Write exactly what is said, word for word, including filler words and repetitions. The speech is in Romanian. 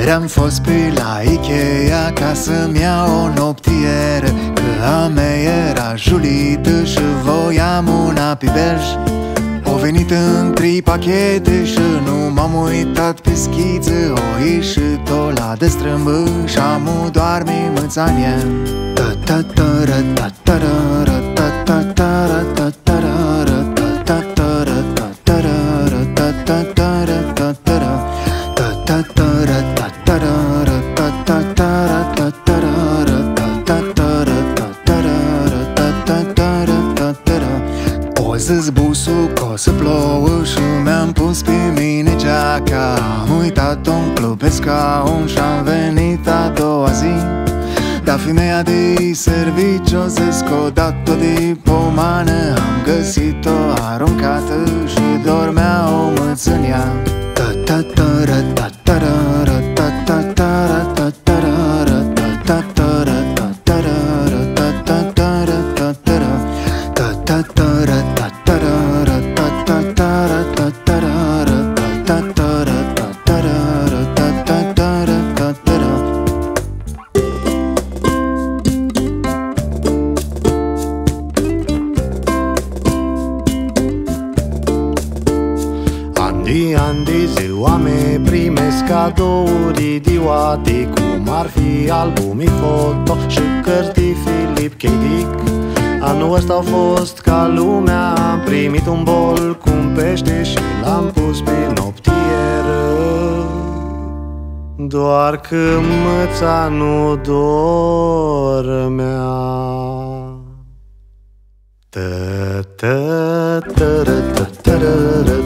Ieri am fost pe la Ikea ca să-mi iau o noptieră, că a mea era julită și voiam una pe belj. O venit în trei pachete și nu m-am uitat pe schiță. O ieșit-o la de strâmbă și-amu doarme mâțania. Ta-ta-ta-ra, ta-ta-ra, ta-ta-ta-ra, ta-ta-ra, ta-ta-ta-ra, ta-ta-ra, ta-ta-ta-ra, ta-ta-ra, ta-ta-ta-ra, ta-ta-ra, ta-ta-ta-ra, ta-ta-ra, ta-ta-ta-ra, ta-ta-ra, ta-ta-ta-ra, ta-ta-ra. O zis busul că o să plouă și mi-am pus pe mine geaca. Am uitat-o în club pe scaun și-am venit a doua zi. Dar femeia de serviciu zis că o dat-o de pomană. Am găsit-o aruncată și dormea o mățânia. Ta-ta-ta-ra, ta-ta-ra, ta-ta-ta-ra, ta-ta-ra, ta-ta-ta-ra, ta-ta-ra, ta-ta-ta-ra, ta-ta-ra, ta-ta-ta-ra, ta-ta-ra, ta-ta-ta-ra, ta-ta-ra, ta-ta-ta-ra, ta-ta-ra, ta-ta-ta-ra, ta-ta-ra. An de an de ziua mea primesc cadouri idiote, cum ar fi albume foto și cărți de Philip K. Dick. Anul ăsta a fost ca lumea, am primit un bol cu un pește și l-am pus pe noptieră. Doar că măța nu dormea. Ta-ta-ta-ra-ta-ta-ra-ra.